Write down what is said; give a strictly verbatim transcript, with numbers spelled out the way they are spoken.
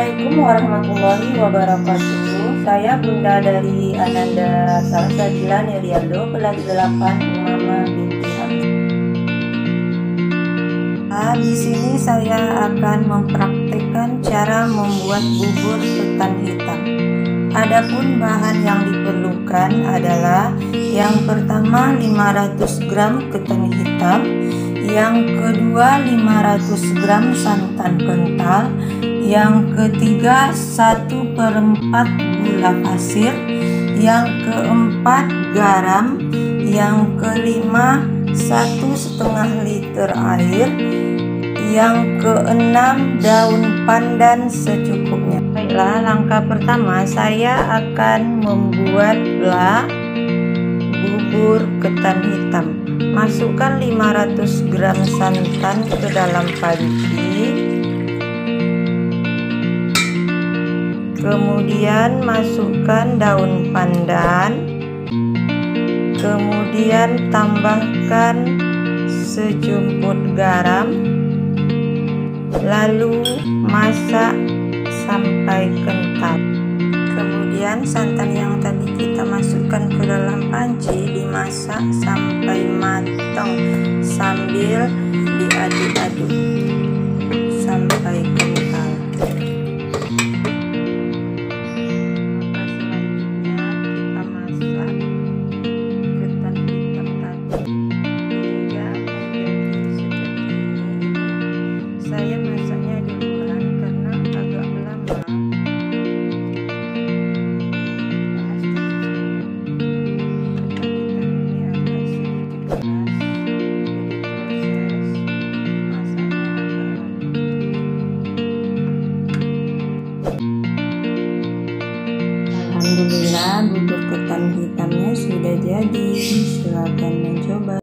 Assalamualaikum warahmatullahi wabarakatuh. Saya Bunda dari Ananda Salsabila Nerialdo, kelas delapan Umama binti Hamzah. Nah, di sini saya akan mempraktikkan cara membuat bubur ketan hitam. Adapun bahan yang diperlukan adalah yang pertama lima ratus gram ketan hitam, yang kedua lima ratus gram santan kental, yang ketiga satu per empat gula pasir, yang keempat garam, yang kelima satu setengah liter air, yang keenam daun pandan secukupnya. Baiklah, langkah pertama saya akan membuatlah bubur ketan hitam. Masukkan lima ratus gram santan ke dalam panci. Kemudian masukkan daun pandan. Kemudian tambahkan sejumput garam. Lalu masak sampai kental. Kemudian santan yang tadi kita masukkan ke dalam panci dimasak sampai matang sambil diaduk-aduk sampai kental. Maka selanjutnya kita masak ketan hitam tadi hingga menjadi seperti ini. Saya masaknya duluan karena agak lama. Alhamdulillah, bubur ketan hitamnya sudah jadi. Silakan mencoba.